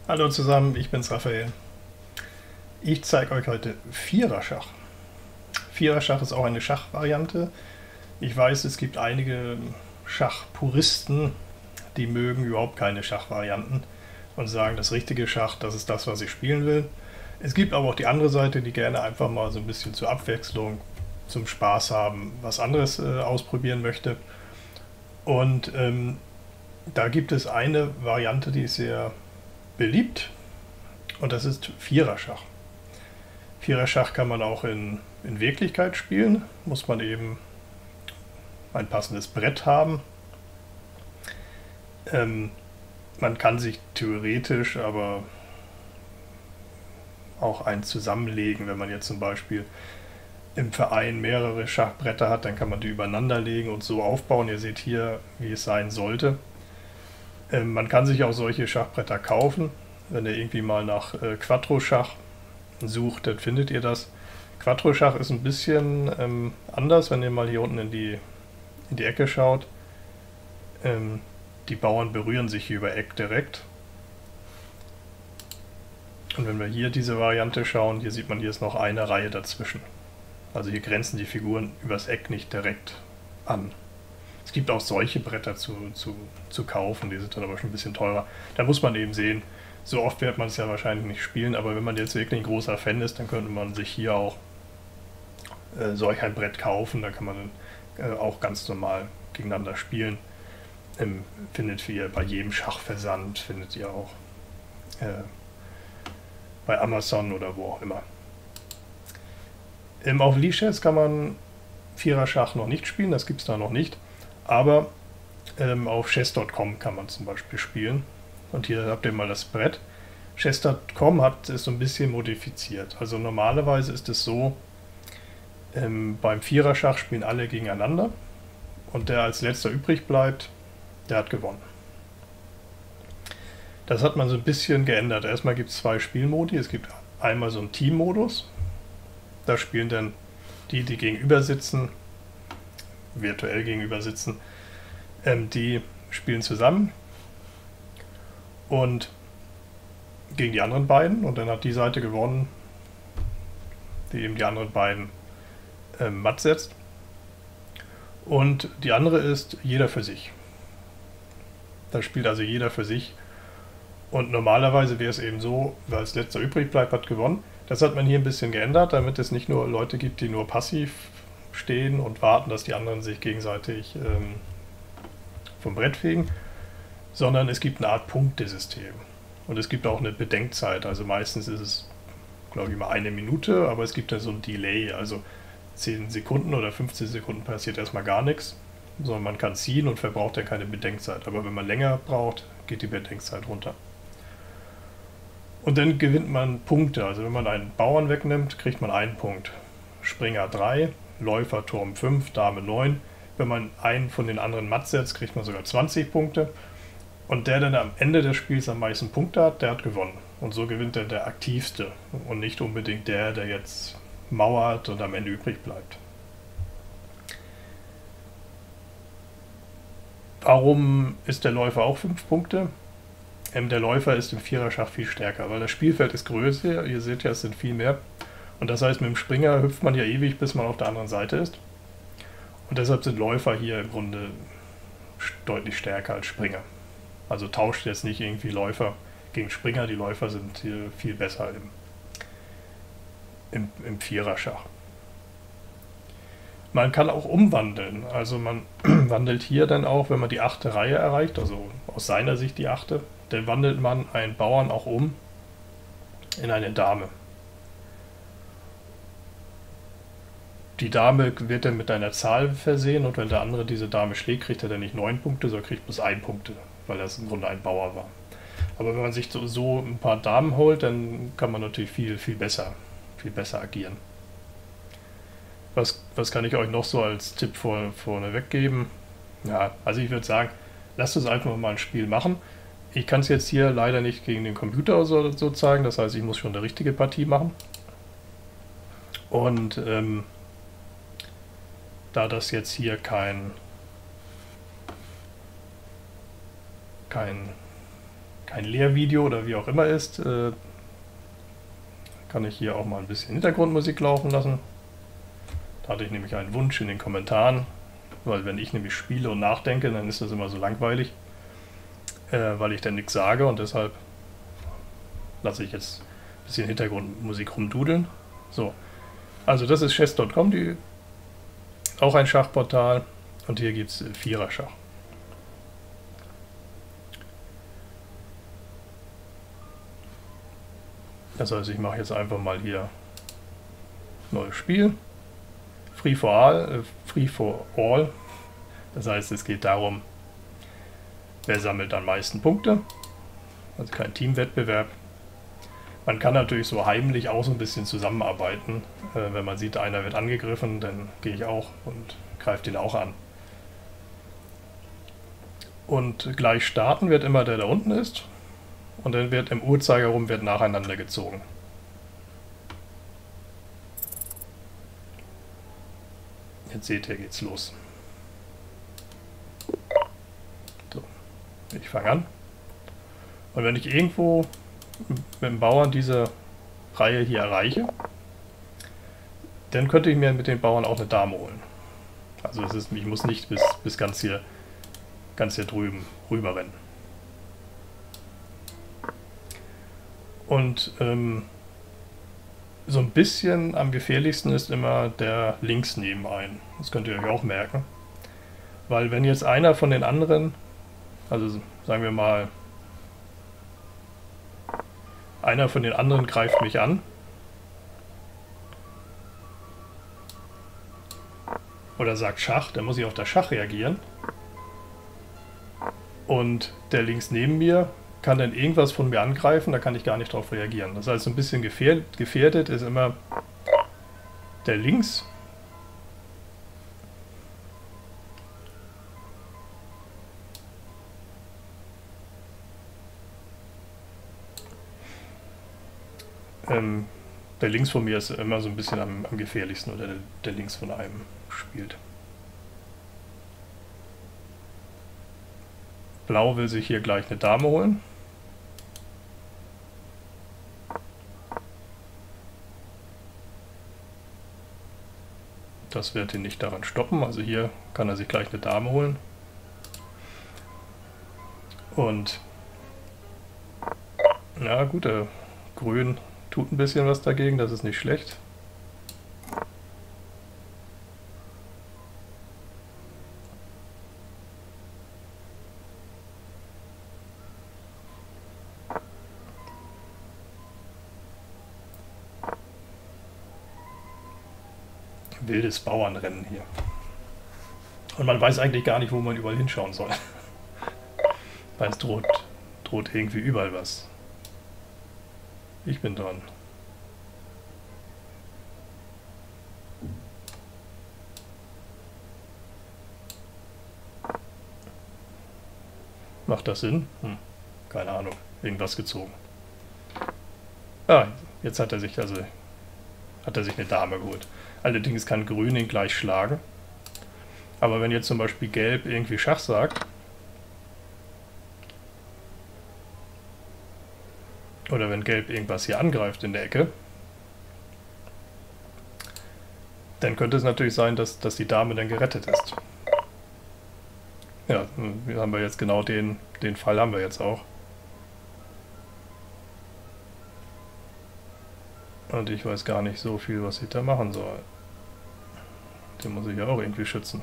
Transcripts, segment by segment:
Hallo zusammen, ich bin's Raphael. Ich zeige euch heute Viererschach. Viererschach ist auch eine Schachvariante. Ich weiß, es gibt einige Schachpuristen, die mögen überhaupt keine Schachvarianten und sagen, das richtige Schach, das ist das, was ich spielen will. Es gibt aber auch die andere Seite, die gerne einfach mal so ein bisschen zur Abwechslung, zum Spaß haben, was anderes ausprobieren möchte. Und da gibt es eine Variante, die ist sehr beliebt, und das ist Viererschach. Viererschach kann man auch in Wirklichkeit spielen, muss man eben ein passendes Brett haben. Ähm, Man kann sich theoretisch aber auch eins zusammenlegen, wenn man jetzt zum Beispiel im Verein mehrere Schachbretter hat, dann kann man die übereinander legen und so aufbauen. Ihr seht hier, wie es sein sollte. Man kann sich auch solche Schachbretter kaufen. Wenn ihr irgendwie mal nach Quattro-Schach sucht, dann findet ihr das. Quattro-Schach ist ein bisschen anders, wenn ihr mal hier unten in die Ecke schaut. Die Bauern berühren sich hier über Eck direkt. Und wenn wir hier diese Variante schauen, hier sieht man, hier ist noch eine Reihe dazwischen. Also hier grenzen die Figuren übers Eck nicht direkt an. Es gibt auch solche Bretter zu kaufen, die sind dann aber schon ein bisschen teurer. Da muss man eben sehen, so oft wird man es ja wahrscheinlich nicht spielen, aber wenn man jetzt wirklich ein großer Fan ist, dann könnte man sich hier auch solch ein Brett kaufen. Da kann man auch ganz normal gegeneinander spielen. Findet ihr bei jedem Schachversand, findet ihr auch bei Amazon oder wo auch immer. Auf Lichess kann man Viererschach noch nicht spielen, das gibt es da noch nicht. Aber auf chess.com kann man zum Beispiel spielen. Und hier habt ihr mal das Brett. Chess.com hat es so ein bisschen modifiziert. Also normalerweise ist es so, beim Viererschach spielen alle gegeneinander. Und der als letzter übrig bleibt, der hat gewonnen. Das hat man so ein bisschen geändert. Erstmal gibt es zwei Spielmodi. Es gibt einmal so einen Teammodus. Da spielen dann die gegenüber sitzen, virtuell gegenüber sitzen, die spielen zusammen und gegen die anderen beiden, und dann hat die Seite gewonnen, die eben die anderen beiden matt setzt. Und die andere ist jeder für sich. Da spielt also jeder für sich. Und normalerweise wäre es eben so, wer als letzter übrig bleibt, hat gewonnen. Das hat man hier ein bisschen geändert, damit es nicht nur Leute gibt, die nur passiv stehen und warten, dass die anderen sich gegenseitig vom Brett fegen, sondern es gibt eine Art Punktesystem. Und es gibt auch eine Bedenkzeit. Also meistens ist es, glaube ich, mal eine Minute, aber es gibt ja so ein Delay. Also 10 Sekunden oder 15 Sekunden passiert erstmal gar nichts, sondern man kann ziehen und verbraucht ja keine Bedenkzeit. Aber wenn man länger braucht, geht die Bedenkzeit runter. Und dann gewinnt man Punkte. Also wenn man einen Bauern wegnimmt, kriegt man einen Punkt. Springer 3, Läufer Turm 5, Dame 9. Wenn man einen von den anderen matt setzt, kriegt man sogar 20 Punkte. Und der dann am Ende des Spiels am meisten Punkte hat, der hat gewonnen. Und so gewinnt dann der Aktivste und nicht unbedingt der jetzt mauert und am Ende übrig bleibt. Warum ist der Läufer auch 5 Punkte? Der Läufer ist im Viererschach viel stärker, weil das Spielfeld ist größer, ihr seht ja, es sind viel mehr. Und das heißt, mit dem Springer hüpft man ja ewig, bis man auf der anderen Seite ist. Und deshalb sind Läufer hier im Grunde deutlich stärker als Springer. Also tauscht jetzt nicht irgendwie Läufer gegen Springer, die Läufer sind hier viel besser im Viererschach. Man kann auch umwandeln, also man wandelt hier dann auch, wenn man die 8. Reihe erreicht, also aus seiner Sicht die 8., dann wandelt man einen Bauern auch um in eine Dame. Die Dame wird dann mit einer Zahl versehen, und wenn der andere diese Dame schlägt, kriegt er dann nicht 9 Punkte, sondern kriegt bloß 1 Punkte, weil das im Grunde ein Bauer war. Aber wenn man sich so ein paar Damen holt, dann kann man natürlich viel besser agieren. Was kann ich euch noch so als Tipp vorneweg geben? Ja, also ich würde sagen, lasst uns einfach mal ein Spiel machen. Ich kann es jetzt hier leider nicht gegen den Computer so zeigen, das heißt, ich muss schon eine richtige Partie machen. Und da das jetzt hier kein kein Lehrvideo oder wie auch immer ist, kann ich hier auch mal ein bisschen Hintergrundmusik laufen lassen. Da hatte ich nämlich einen Wunsch in den Kommentaren, weil wenn ich nämlich spiele und nachdenke, dann ist das immer so langweilig, weil ich dann nichts sage, und deshalb lasse ich jetzt ein bisschen Hintergrundmusik rumdudeln. So, also das ist chess.com, auch ein Schachportal, und hier gibt es Viererschach. Das heißt, ich mache jetzt einfach mal hier neues Spiel. Free for all. Das heißt, es geht darum, wer sammelt am meisten Punkte. Also kein Teamwettbewerb. Man kann natürlich so heimlich auch so ein bisschen zusammenarbeiten. Wenn man sieht, einer wird angegriffen, dann gehe ich auch und greife den auch an. Und gleich starten wird immer der da unten ist. Und dann wird im Uhrzeigersinn wird nacheinander gezogen. Jetzt seht ihr, geht's los. So, ich fange an. Und wenn ich irgendwo mit dem Bauern diese Reihe hier erreiche, dann könnte ich mir mit den Bauern auch eine Dame holen. Also ich muss nicht bis ganz hier drüben rüber rennen. Und so ein bisschen am gefährlichsten ist immer der links neben einen. Das könnt ihr euch auch merken. Weil wenn jetzt einer von den anderen, also sagen wir mal, einer von den anderen greift mich an oder sagt Schach, dann muss ich auf das Schach reagieren. Und der links neben mir kann dann irgendwas von mir angreifen, da kann ich gar nicht darauf reagieren. Das heißt, ein bisschen gefährdet ist immer der links. Der links von mir ist immer so ein bisschen am gefährlichsten, oder der links von einem spielt. Blau will sich hier gleich eine Dame holen. Das wird ihn nicht daran stoppen, also hier kann er sich gleich eine Dame holen. Und ja gut, Grün tut ein bisschen was dagegen, das ist nicht schlecht. Wildes Bauernrennen hier. Und man weiß eigentlich gar nicht, wo man überall hinschauen soll. Weil es droht irgendwie überall was. Ich bin dran. Macht das Sinn? Keine Ahnung. Irgendwas gezogen. Ah, jetzt hat er sich eine Dame geholt. Allerdings kann Grün ihn gleich schlagen. Aber wenn jetzt zum Beispiel Gelb irgendwie Schach sagt, oder wenn Gelb irgendwas hier angreift in der Ecke, dann könnte es natürlich sein, dass die Dame dann gerettet ist. Ja, wir haben jetzt genau den Fall haben wir jetzt auch. Und ich weiß gar nicht so viel, was ich da machen soll. Den muss ich ja auch irgendwie schützen.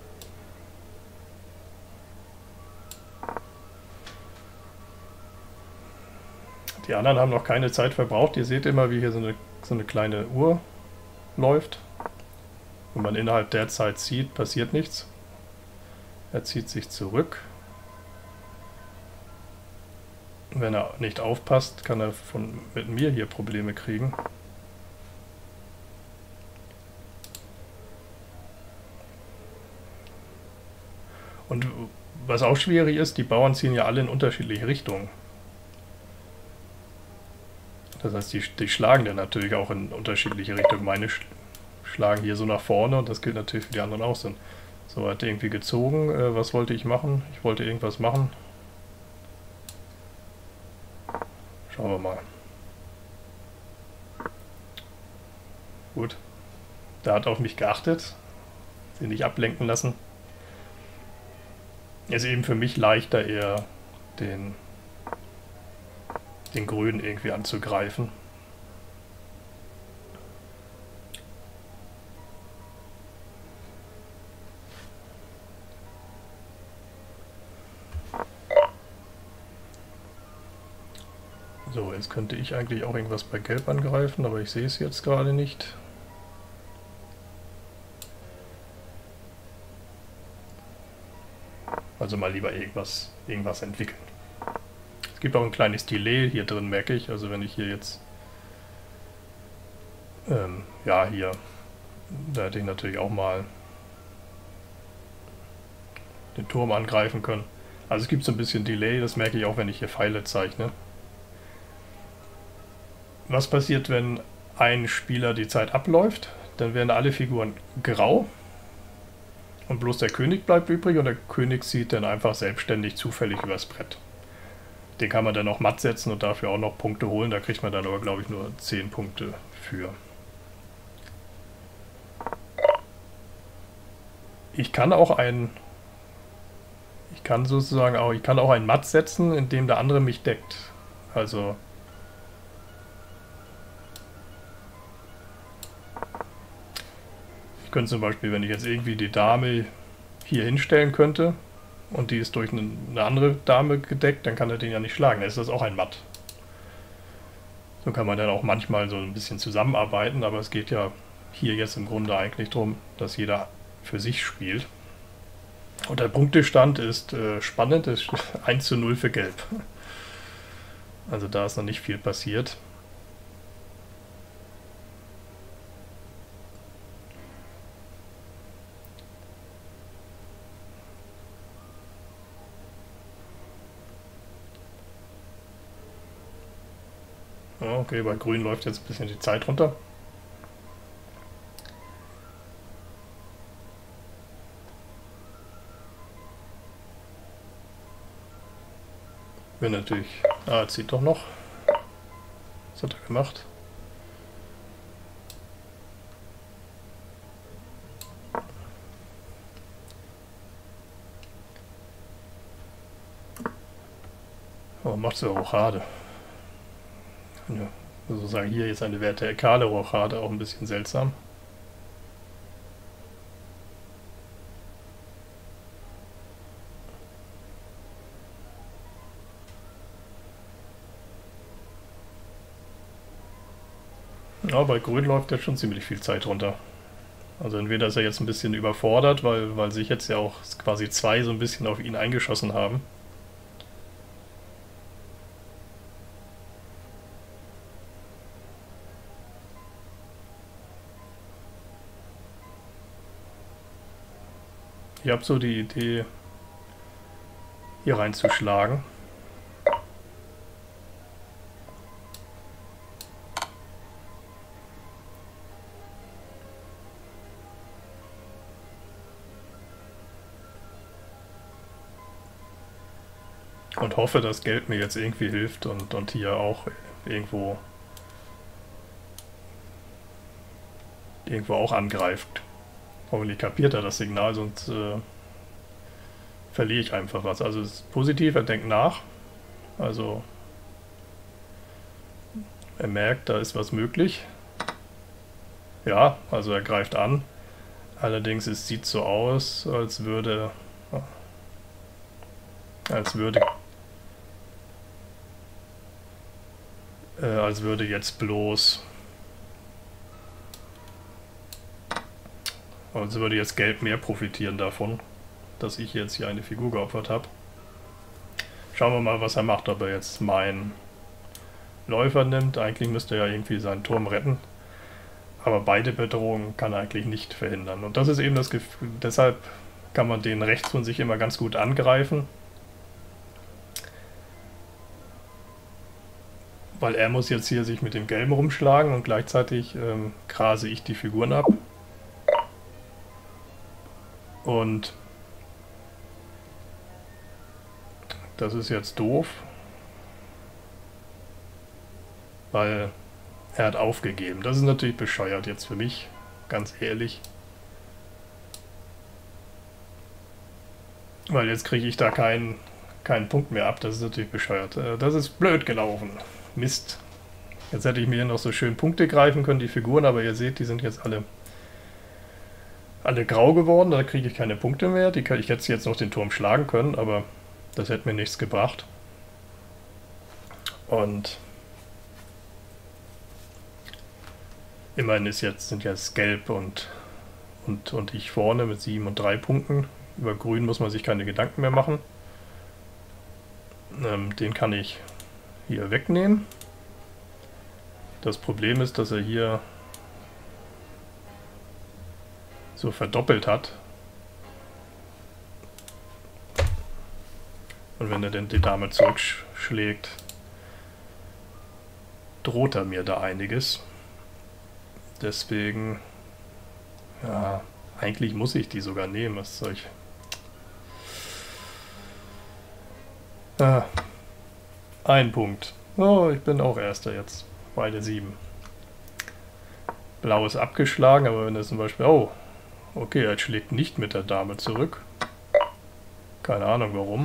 Die anderen haben noch keine Zeit verbraucht. Ihr seht immer, wie hier so eine kleine Uhr läuft. Wenn man innerhalb der Zeit zieht, passiert nichts. Er zieht sich zurück. Wenn er nicht aufpasst, kann er mit mir hier Probleme kriegen. Und was auch schwierig ist, die Bauern ziehen ja alle in unterschiedliche Richtungen. Das heißt, die schlagen dann natürlich auch in unterschiedliche Richtungen. Meine schlagen hier so nach vorne, und das gilt natürlich für die anderen auch so. So, hat er irgendwie gezogen. Was wollte ich machen? Ich wollte irgendwas machen. Schauen wir mal. Gut. Der hat auf mich geachtet. Sie nicht ablenken lassen. Ist eben für mich leichter, eher den Grünen irgendwie anzugreifen. So, jetzt könnte ich eigentlich auch irgendwas bei Gelb angreifen, aber ich sehe es jetzt gerade nicht. Also mal lieber irgendwas entwickeln. Es gibt auch ein kleines Delay hier drin, merke ich. Also wenn ich hier jetzt... ja, hier... Da hätte ich natürlich auch mal den Turm angreifen können. Also es gibt so ein bisschen Delay, das merke ich auch, wenn ich hier Pfeile zeichne. Was passiert, wenn ein Spieler die Zeit abläuft? Dann werden alle Figuren grau und bloß der König bleibt übrig und der König zieht dann einfach selbstständig zufällig übers Brett. Den kann man dann auch matt setzen und dafür auch noch Punkte holen. Da kriegt man dann aber, glaube ich, nur 10 Punkte für. Ich kann auch einen Matt setzen, indem der andere mich deckt. Also ich könnte zum Beispiel, wenn ich jetzt irgendwie die Dame hier hinstellen könnte und die ist durch eine andere Dame gedeckt, dann kann er den ja nicht schlagen. Dann ist das auch ein Matt. So kann man dann auch manchmal so ein bisschen zusammenarbeiten, aber es geht ja hier jetzt im Grunde eigentlich darum, dass jeder für sich spielt. Und der Punktestand ist spannend, ist 1:0 für Gelb. Also da ist noch nicht viel passiert. Okay, bei Grün läuft jetzt ein bisschen die Zeit runter. Wenn natürlich... Ah, jetzt zieht doch noch. Was hat er gemacht? Oh, macht so Rochade. Ja, sozusagen hier jetzt eine vertikale Rochade, auch ein bisschen seltsam. Ja, bei Grün läuft jetzt schon ziemlich viel Zeit runter. Also entweder ist er jetzt ein bisschen überfordert, weil sich jetzt ja auch quasi zwei so ein bisschen auf ihn eingeschossen haben. Ich habe so die Idee, hier reinzuschlagen. Und hoffe, dass Gelb mir jetzt irgendwie hilft und hier auch irgendwo auch angreift. Hoffentlich kapiert er das Signal, sonst verliere ich einfach was. Also es ist positiv, er denkt nach. Also er merkt, da ist was möglich. Ja, also er greift an. Allerdings es sieht so aus, als würde jetzt bloß... Also würde jetzt Gelb mehr profitieren davon, dass ich jetzt hier eine Figur geopfert habe. Schauen wir mal, was er macht, ob er jetzt meinen Läufer nimmt. Eigentlich müsste er ja irgendwie seinen Turm retten. Aber beide Bedrohungen kann er eigentlich nicht verhindern. Und das ist eben das Gefühl, deshalb kann man den rechts von sich immer ganz gut angreifen. Weil er muss jetzt hier sich mit dem Gelben rumschlagen und gleichzeitig grase ich die Figuren ab. Und das ist jetzt doof. weil er hat aufgegeben. Das ist natürlich bescheuert jetzt für mich, ganz ehrlich. Weil jetzt kriege ich da keinen Punkt mehr ab, das ist natürlich bescheuert. Das ist blöd gelaufen. Mist. Jetzt hätte ich mir noch so schön Punkte greifen können, die Figuren, aber ihr seht, die sind jetzt alle grau geworden, da kriege ich keine Punkte mehr. Ich hätte jetzt noch den Turm schlagen können, aber das hätte mir nichts gebracht. Und immerhin sind jetzt Gelb und ich vorne mit 7 und 3 Punkten. Über Grün muss man sich keine Gedanken mehr machen. Den kann ich hier wegnehmen. Das Problem ist, dass er hier so verdoppelt hat. Und wenn er denn die Dame zurückschlägt, droht er mir da einiges. Deswegen, ja, eigentlich muss ich die sogar nehmen. Was soll ich? Ein Punkt. Oh, ich bin auch Erster jetzt. Beide 7. Blau ist abgeschlagen, aber wenn er zum Beispiel... Oh, okay, er schlägt nicht mit der Dame zurück. Keine Ahnung warum.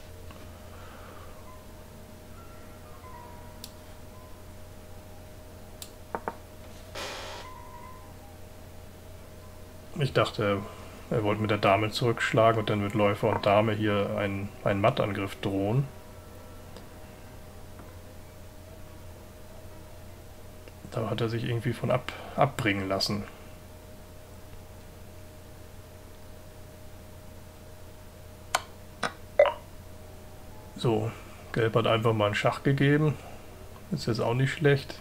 Ich dachte, er wollte mit der Dame zurückschlagen und dann mit Läufer und Dame hier einen Mattangriff drohen. Da hat er sich irgendwie von abbringen lassen. So, Gelb hat einfach mal einen Schach gegeben. Ist jetzt auch nicht schlecht.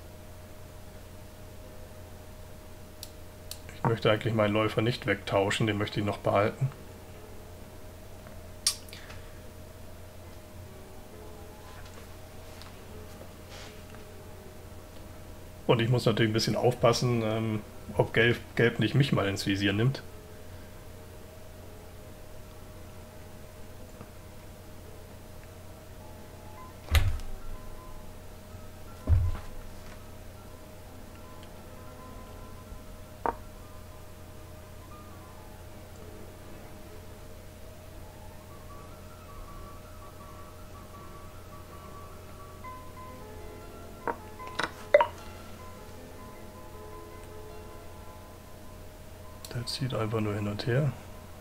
Ich möchte eigentlich meinen Läufer nicht wegtauschen, den möchte ich noch behalten. Und ich muss natürlich ein bisschen aufpassen, ob Gelb nicht mich mal ins Visier nimmt. Der zieht einfach nur hin und her.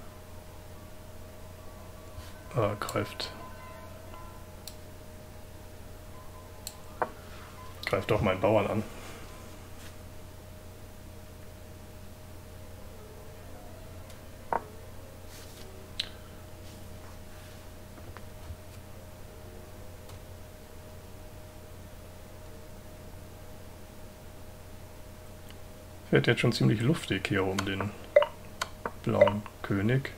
Greift doch meinen Bauern an. Fährt jetzt schon ziemlich luftig hier um den blauen König.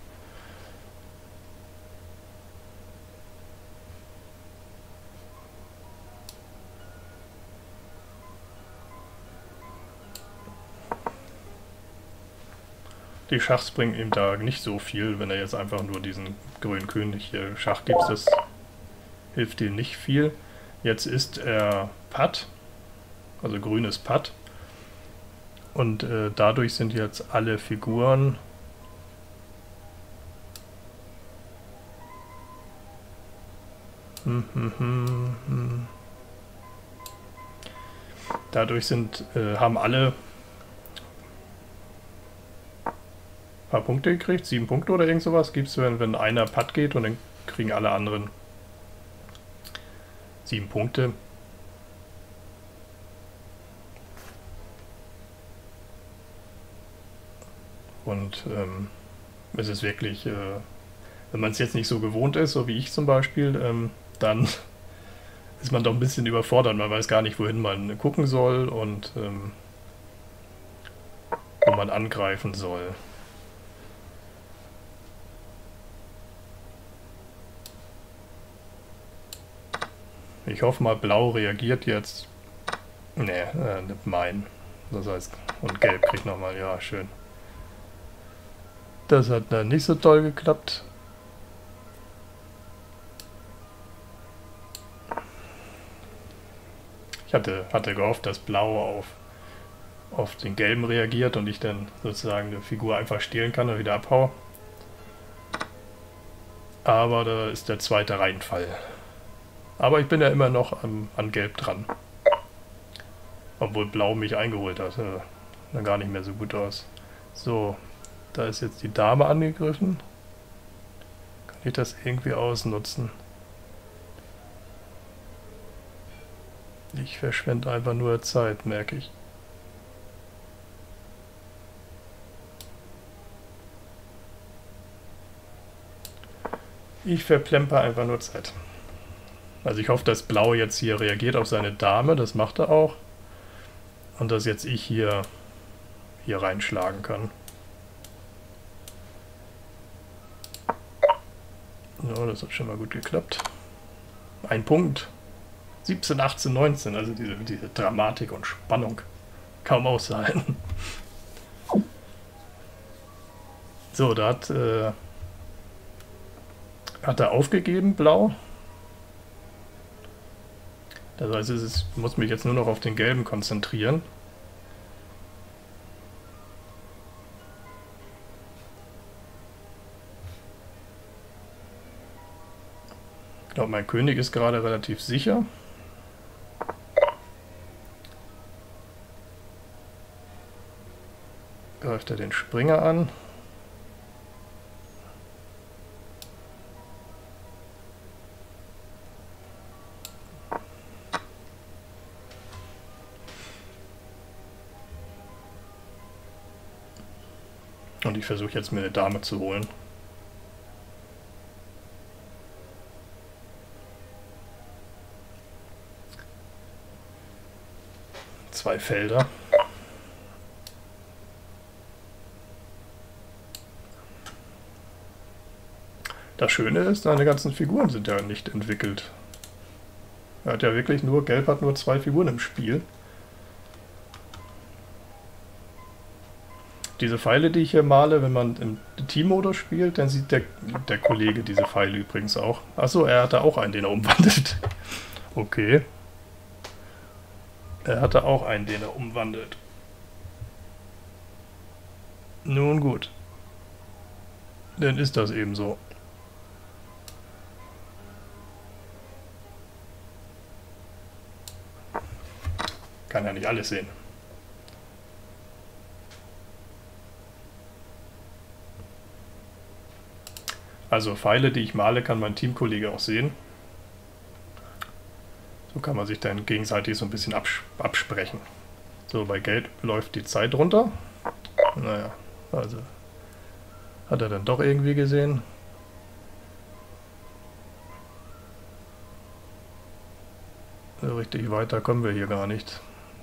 Die Schachs bringen ihm da nicht so viel, wenn er jetzt einfach nur diesen grünen König hier Schach gibt. Das hilft ihm nicht viel. Jetzt ist er Patt, also grün ist Patt. Und dadurch sind jetzt alle Figuren dadurch haben alle ein paar Punkte gekriegt, 7 Punkte oder irgend sowas gibt es, wenn einer Patt geht und dann kriegen alle anderen 7 Punkte. Und es ist wirklich, wenn man es jetzt nicht so gewohnt ist, so wie ich zum Beispiel, dann ist man doch ein bisschen überfordert. Man weiß gar nicht, wohin man gucken soll und wo man angreifen soll. Ich hoffe mal, Blau reagiert jetzt. Ne, nimmt mein. Das heißt, und Gelb kriegt nochmal, ja, schön. Das hat dann nicht so toll geklappt. Ich hatte gehofft, dass Blau auf den Gelben reagiert und ich dann sozusagen eine Figur einfach stehlen kann und wieder abhaue. Aber da ist der zweite Reinfall. Aber ich bin ja immer noch an Gelb dran. Obwohl Blau mich eingeholt hat. Dann gar nicht mehr so gut aus. So, da ist jetzt die Dame angegriffen. Kann ich das irgendwie ausnutzen? Ich verschwende einfach nur Zeit, merke ich. Ich verplemper einfach nur Zeit. Also ich hoffe, dass Blau jetzt hier reagiert auf seine Dame. Das macht er auch. Und dass jetzt ich hier reinschlagen kann. So, das hat schon mal gut geklappt. Ein Punkt. 17, 18, 19. Also diese Dramatik und Spannung. Kaum auszuhalten. So, da hat er aufgegeben, Blau. Das heißt, ich muss mich jetzt nur noch auf den Gelben konzentrieren. Ich glaube, mein König ist gerade relativ sicher. Greift er den Springer an. Und ich versuche jetzt mir eine Dame zu holen. Zwei Felder. Das Schöne ist, seine ganzen Figuren sind ja nicht entwickelt. Er hat ja wirklich nur, Gelb hat nur 2 Figuren im Spiel. Diese Pfeile, die ich hier male, wenn man im Teammodus spielt, dann sieht der Kollege diese Pfeile übrigens auch. Achso, er hatte auch einen, den er umwandelt. Okay. Er hatte auch einen, den er umwandelt. Nun gut. Dann ist das eben so. Kann ja nicht alles sehen. Also Pfeile, die ich male, kann mein Teamkollege auch sehen. So kann man sich dann gegenseitig so ein bisschen absprechen. So, bei Gelb läuft die Zeit runter. Naja, also hat er dann doch irgendwie gesehen. So richtig weiter kommen wir hier gar nicht.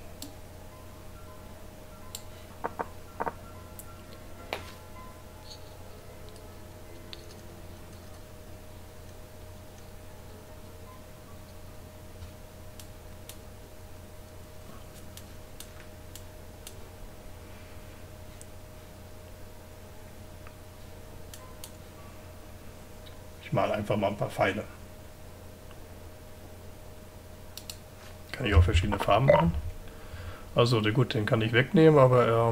Ich male einfach mal ein paar Pfeile. Kann ich auch verschiedene Farben machen. Also gut, den kann ich wegnehmen, aber er...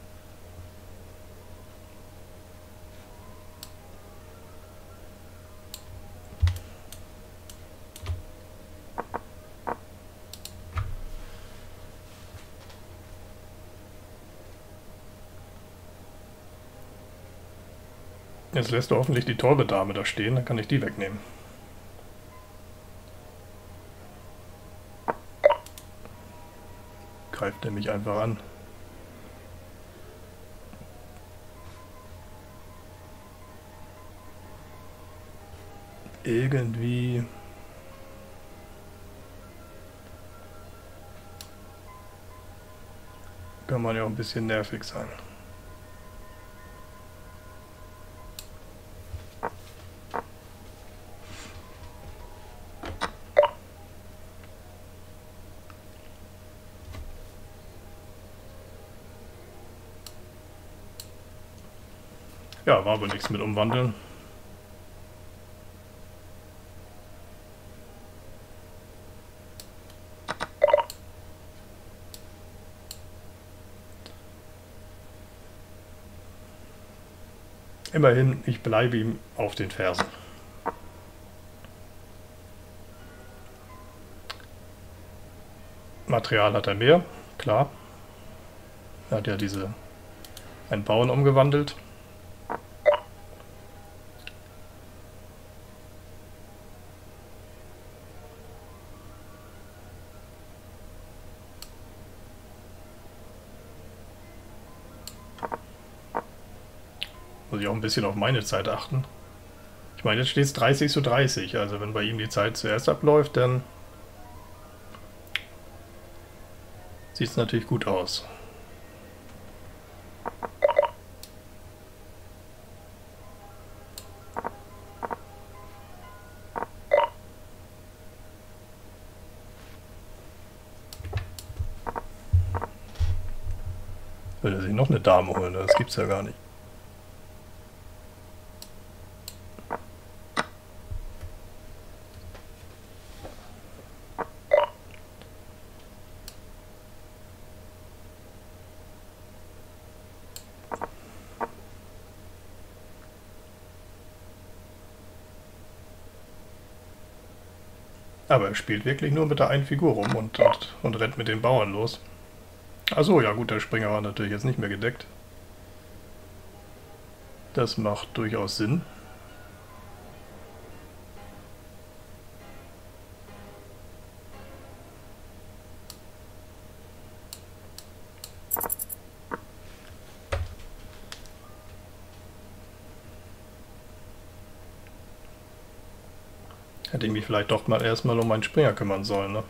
Jetzt lässt du hoffentlich die teure Dame da stehen, dann kann ich die wegnehmen. Greift er mich einfach an. Irgendwie... kann man ja auch ein bisschen nervig sein. Ja, war aber nichts mit Umwandeln. immerhin, ich bleibe ihm auf den Fersen. Material hat er mehr, klar. Er hat ja einen Bauern umgewandelt. Muss ich auch ein bisschen auf meine Zeit achten. Ich meine, jetzt steht es 30:30, also wenn bei ihm die Zeit zuerst abläuft, dann sieht es natürlich gut aus. Will er sich noch eine Dame holen? Das gibt's ja gar nicht. Aber er spielt wirklich nur mit der einen Figur rum und rennt mit den Bauern los. Achso, ja gut, der Springer war natürlich jetzt nicht mehr gedeckt. Das macht durchaus Sinn. Hätte ich mich vielleicht doch mal erstmal um meinen Springer kümmern sollen, ne?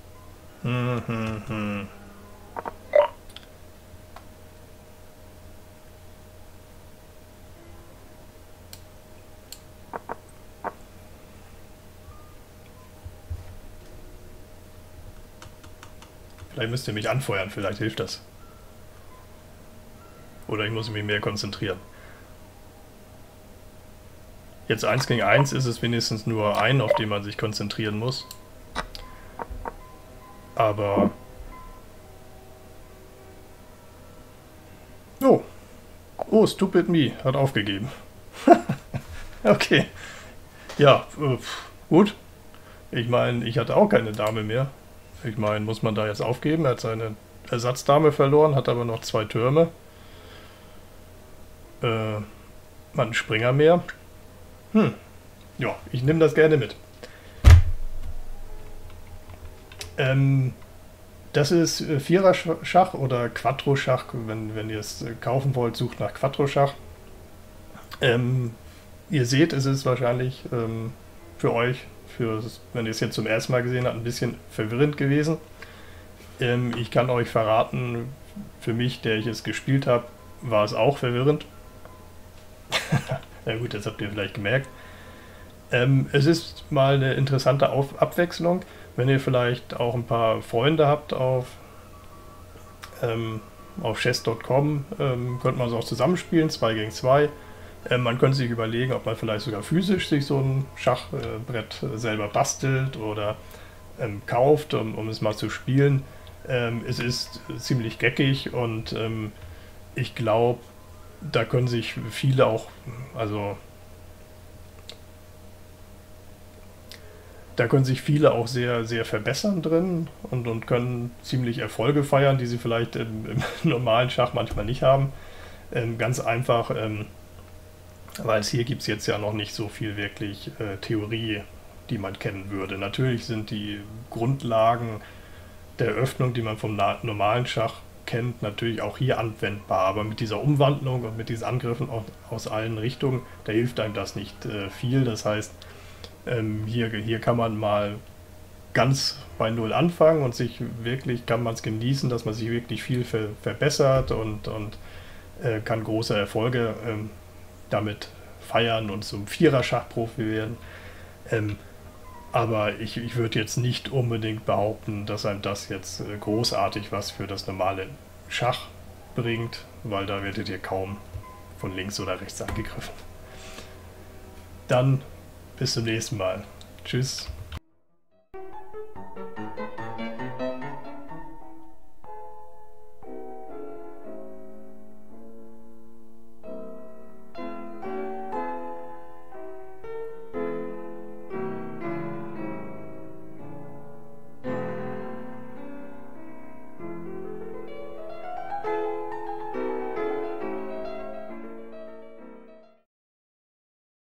Vielleicht müsst ihr mich anfeuern, vielleicht hilft das. Oder ich muss mich mehr konzentrieren. Jetzt 1 gegen 1 ist es wenigstens nur ein, auf den man sich konzentrieren muss. Aber... Oh, stupid me, hat aufgegeben. Okay. Ja, gut. Ich meine, ich hatte auch keine Dame mehr. Ich meine, muss man da jetzt aufgeben? Er hat seine Ersatzdame verloren, hat aber noch 2 Türme. Man einen Springer mehr. Ja, ich nehme das gerne mit. Das ist Vierer-Schach oder Quattro-Schach. Wenn ihr es kaufen wollt, sucht nach Quattro-Schach. Ihr seht, es ist wahrscheinlich für euch, wenn ihr es jetzt zum ersten Mal gesehen habt, ein bisschen verwirrend gewesen. Ich kann euch verraten, für mich, der ich es gespielt habe, war es auch verwirrend. Na gut, das habt ihr vielleicht gemerkt. Es ist mal eine interessante Abwechslung. Wenn ihr vielleicht auch ein paar Freunde habt auf chess.com, könnte man es auch zusammenspielen, 2 gegen 2. Man könnte sich überlegen, ob man vielleicht sogar physisch sich so ein Schachbrett selber bastelt oder kauft, um es mal zu spielen. Es ist ziemlich geckig und ich glaube, da können sich viele auch, sehr, sehr verbessern drin und können ziemlich Erfolge feiern, die sie vielleicht im normalen Schach manchmal nicht haben. Ganz einfach, weil hier gibt es jetzt ja noch nicht so viel wirklich Theorie, die man kennen würde. Natürlich sind die Grundlagen der Öffnung, die man vom normalen Schach kennt, natürlich auch hier anwendbar, aber mit dieser Umwandlung und mit diesen Angriffen aus allen Richtungen, da hilft einem das nicht viel. Das heißt, hier kann man mal ganz bei Null anfangen und kann man es genießen, dass man sich wirklich viel verbessert und kann große Erfolge damit feiern und zum Vierer-Schachprofi werden. Aber ich würde jetzt nicht unbedingt behaupten, dass einem das jetzt großartig was für das normale Schach bringt, weil da werdet ihr kaum von links oder rechts angegriffen. Dann bis zum nächsten Mal. Tschüss.